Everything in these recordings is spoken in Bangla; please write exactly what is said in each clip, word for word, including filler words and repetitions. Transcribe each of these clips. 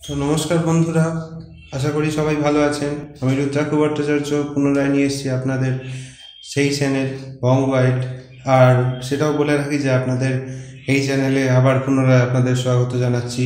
তো নমস্কার বন্ধুরা, আশা করি সবাই ভালো আছেন। আমি রুদ্রাক্ষ ভট্টাচার্য পুনরায় নিয়ে এসেছি আপনাদের সেই চ্যানেল বং ওয়াইড। আর সেটাও বলে রাখি যে আপনাদের এই চ্যানেলে আবার পুনরায় আপনাদের স্বাগত জানাচ্ছি।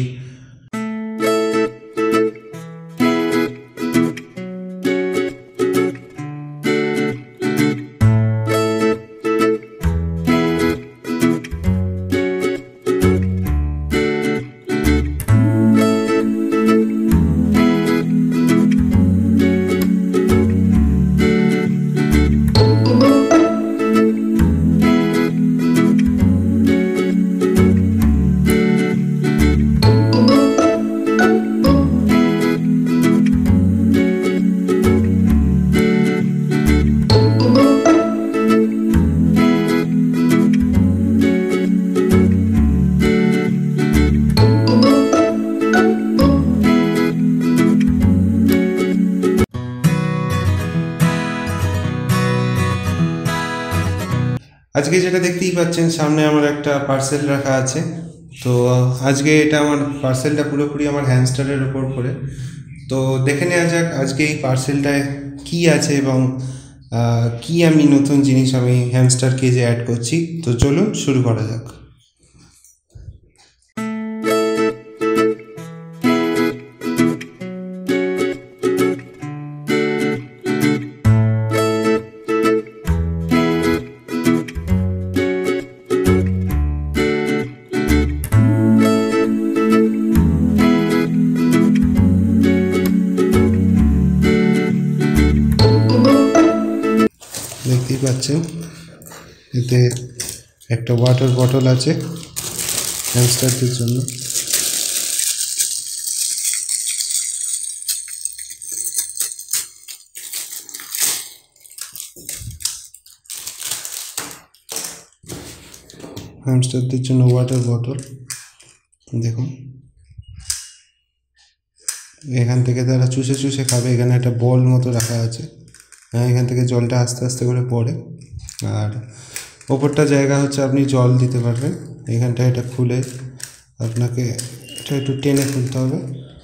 আজকে যেটা দেখতেই পাচ্ছেন, সামনে আমার একটা পার্সেল রাখা আছে। তো আজকে এটা আমার পার্সেলটা পুরোপুরি আমার হ্যামস্টারের ওপর পড়ে। তো দেখে নেওয়া যাক আজকে এই পার্সেলটায় কী আছে এবং কি আমি নতুন জিনিস আমি হ্যামস্টার কেজে অ্যাড করছি। তো চলুন শুরু করা যাক। দেখতেই পাচ্ছেন এতে একটা ওয়াটার বটল আছে হ্যামস্টারদের জন্য। হ্যামস্টারদের জন্য ওয়াটার বটল দেখুন, এখান থেকে তারা চুষে চুষে খাবে। এখানে একটা বল মতো রাখা আছে, এখান থেকে জলটা আস্তে আস্তে করে পড়ে। আর ওপরটা জায়গা হচ্ছে আপনি জল দিতে পারবেন। এখানটা এটা খুলে আপনাকে এটা একটু টেনে খুলতে হবে।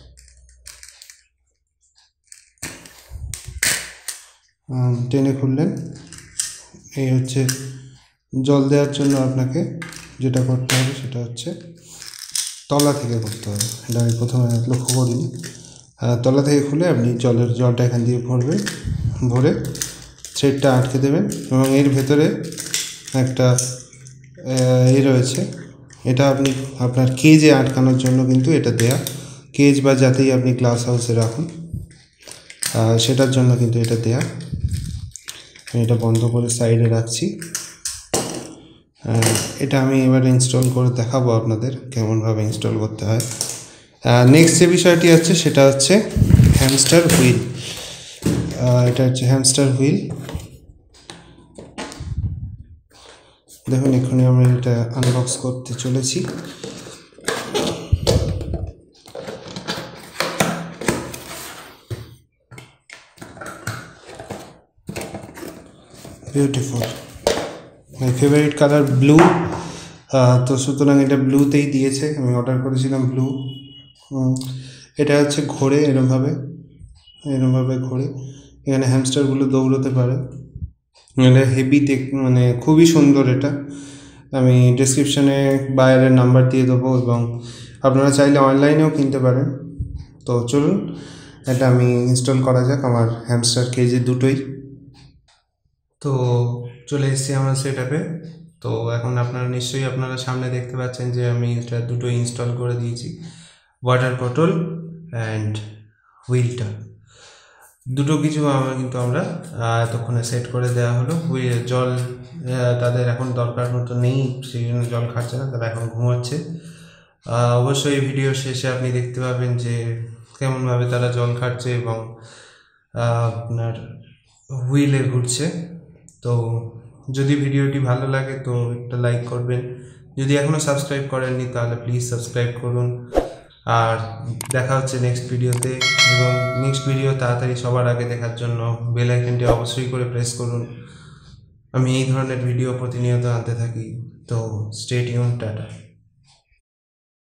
টেনে খুললেন, এই হচ্ছে জল দেওয়ার জন্য আপনাকে যেটা করতে হবে সেটা হচ্ছে তলা থেকে করতে হবে। এটা আমি প্রথমে লক্ষ্য করিনি। তলা থেকে খুলে আপনি জলের জলটা এখান দিয়ে ভরবেন, ভরে থ্রেডটা আটকে দেবেন এবং এর ভেতরে একটা এ রয়েছে, এটা আপনি আপনার কেজে আটকানোর জন্য কিন্তু এটা দেয়া। কেজ বা যাতেই আপনি গ্লাস হাউসে রাখুন সেটার জন্য কিন্তু এটা দেয়া। আমি এটা বন্ধ করে সাইডে রাখছি। এটা আমি এবার ইনস্টল করে দেখাবো আপনাদের কেমনভাবে ইনস্টল করতে হয়। নেক্সট যে বিষয়টি আছে সেটা হচ্ছে হ্যামস্টার হুইল। এটা হচ্ছে হ্যামস্টার হুইল। দেখুন এখানে আমরা এটা আনবক্স করতে চলেছি। Beautiful, my favourite colour blue. তো সুতরাং এটা ব্লুতেই দিয়েছে, আমি অর্ডার করেছিলাম ব্লু। এটা হচ্ছে ঘোরে এরমভাবে, এরমভাবে ঘোরে। এখানে হ্যামস্টারগুলো দৌড়তে পারে। এটা হেভি দেখ, মানে খুবই সুন্দর। এটা আমি ডেসক্রিপশানে বাইরের নাম্বার দিয়ে দেবো এবং আপনারা চাইলে অনলাইনেও কিনতে পারেন। তো চলুন এটা আমি ইনস্টল করা যাক আমার হ্যামস্টার কেজে দুটোই। তো চলে এসেছি আমার সেটআপে। তো এখন আপনারা নিশ্চয়ই আপনারা সামনে দেখতে পাচ্ছেন যে আমি এটা দুটোই ইনস্টল করে দিয়েছি, ওয়াটার বটল অ্যান্ড হুইলটা। দুটো কিছু আমরা কিন্তু আমরা এতক্ষণে সেট করে দেওয়া হলো। জল তাদের এখন দরকার মতো নেই, সেই জন্য জল খাচ্ছে না, তারা এখন ঘুমাচ্ছে। অবশ্যই এই ভিডিও শেষে আপনি দেখতে পাবেন যে কেমনভাবে তারা জল খাচ্ছে এবং আপনার হুইলে ঘুরছে। তো যদি ভিডিওটি ভালো লাগে তো একটা লাইক করবেন, যদি এখনও সাবস্ক্রাইব করেননি তাহলে প্লিজ সাবস্ক্রাইব করুন। আর দেখা হচ্ছে নেক্সট ভিডিওতে, এবং নেক্সট ভিডিও তাড়াতাড়ি সবার আগে দেখার জন্য বেল আইকনটি অবশ্যই করে প্রেস করুন। আমি এই ধরনের ভিডিও প্রতিনিয়ত আনতে থাকি। তো স্টে টিউন, টাটা।